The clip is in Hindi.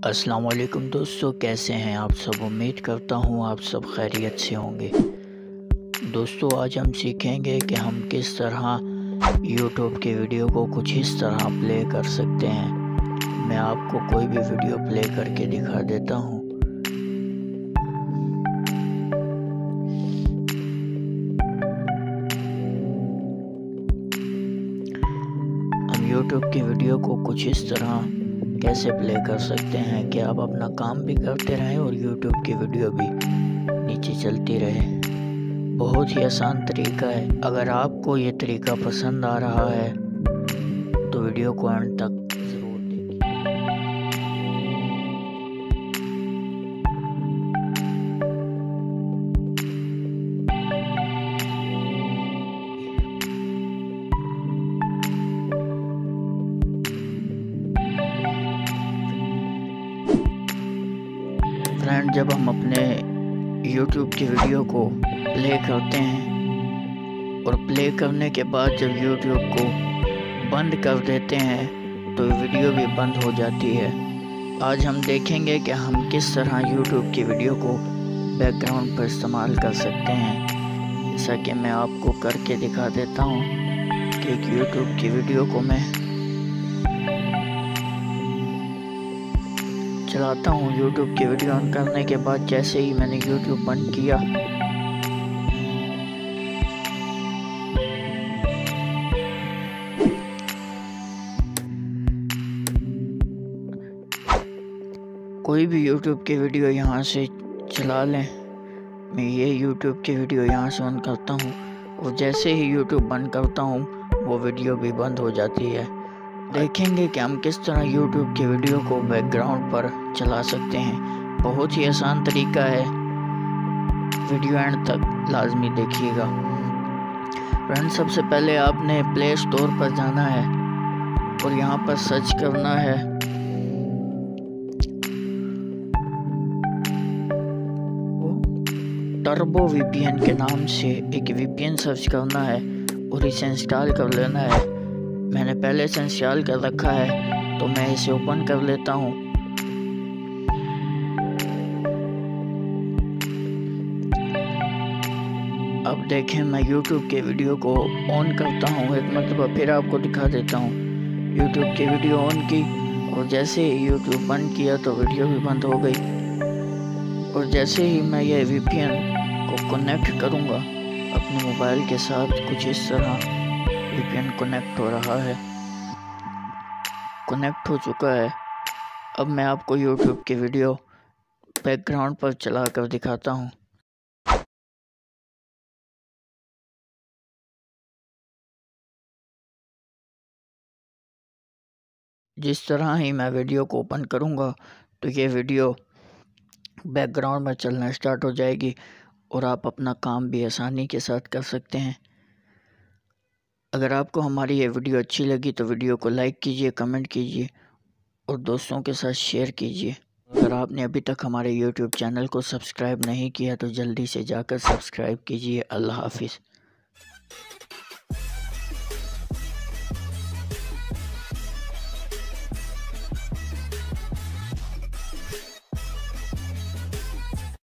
अस्सलाम वालेकुम दोस्तों, कैसे हैं आप सब। उम्मीद करता हूँ आप सब खैरियत से होंगे। दोस्तों, आज हम सीखेंगे कि हम किस तरह यूट्यूब के वीडियो को कुछ इस तरह प्ले कर सकते हैं। मैं आपको कोई भी वीडियो प्ले करके दिखा देता हूँ। हम यूट्यूब की वीडियो को कुछ इस तरह कैसे प्ले कर सकते हैं कि आप अपना काम भी करते रहें और यूट्यूब की वीडियो भी नीचे चलती रहे। बहुत ही आसान तरीका है। अगर आपको ये तरीका पसंद आ रहा है तो वीडियो को अंत तक ज़रूर देखिए। फ्रेंड, जब हम अपने YouTube की वीडियो को प्ले करते हैं और प्ले करने के बाद जब YouTube को बंद कर देते हैं तो वीडियो भी बंद हो जाती है। आज हम देखेंगे कि हम किस तरह YouTube की वीडियो को बैकग्राउंड पर इस्तेमाल कर सकते हैं। जैसा कि मैं आपको करके दिखा देता हूँ कि एक YouTube की वीडियो को मैं चलाता हूँ। YouTube की वीडियो ऑन करने के बाद जैसे ही मैंने YouTube बंद किया कोई भी YouTube की वीडियो यहाँ से चला लें। मैं ये YouTube की वीडियो यहाँ से ऑन करता हूँ और जैसे ही YouTube बंद करता हूँ वो वीडियो भी बंद हो जाती है। देखेंगे कि हम किस तरह YouTube की वीडियो को बैकग्राउंड पर चला सकते हैं। बहुत ही आसान तरीका है, वीडियो एंड तक लाजमी देखिएगा। फ्रेंड, सबसे पहले आपने प्ले स्टोर पर जाना है और यहाँ पर सर्च करना है टर्बो VPN के नाम से एक VPN सर्च करना है और इसे इंस्टॉल कर लेना है। मैंने पहले से इंस्टॉल कर रखा है तो मैं इसे ओपन कर लेता हूँ। अब देखें, मैं YouTube के वीडियो को ऑन करता हूँ। एक मरतबा फिर आपको दिखा देता हूँ। YouTube की वीडियो ऑन की और जैसे ही YouTube बंद किया तो वीडियो भी बंद हो गई। और जैसे ही मैं ये VPN को कनेक्ट करूँगा अपने मोबाइल के साथ, कुछ इस तरह VPN कनेक्ट हो रहा है। कनेक्ट हो चुका है। अब मैं आपको YouTube की वीडियो बैकग्राउंड पर चला कर दिखाता हूँ। जिस तरह ही मैं वीडियो को ओपन करूँगा तो ये वीडियो बैकग्राउंड में चलना स्टार्ट हो जाएगी और आप अपना काम भी आसानी के साथ कर सकते हैं। अगर आपको हमारी ये वीडियो अच्छी लगी तो वीडियो को लाइक कीजिए, कमेंट कीजिए और दोस्तों के साथ शेयर कीजिए। अगर आपने अभी तक हमारे YouTube चैनल को सब्सक्राइब नहीं किया तो जल्दी से जाकर सब्सक्राइब कीजिए। अल्लाह हाफिज़।